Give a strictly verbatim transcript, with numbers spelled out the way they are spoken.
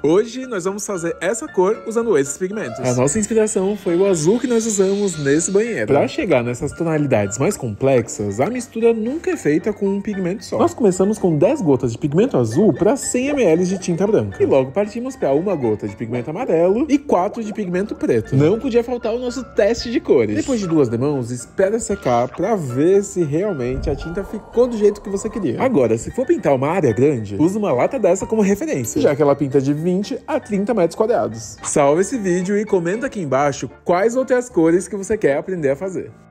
Hoje nós vamos fazer essa cor usando esses pigmentos. A nossa inspiração foi o azul que nós usamos nesse banheiro. Para chegar nessas tonalidades mais complexas, a mistura nunca é feita com um pigmento só. Nós começamos com dez gotas de pigmento azul para cem mililitros de tinta branca. E logo partimos para uma gota de pigmento amarelo e quatro de pigmento preto. Não podia faltar o nosso teste de cores. Depois de duas demãos, espera secar para ver se realmente a tinta ficou do jeito que você queria. Agora, se for pintar uma área grande, usa uma lata dessa como referência, já que ela pinta de vinte a trinta metros quadrados. Salva esse vídeo e comenta aqui embaixo quais outras cores que você quer aprender a fazer.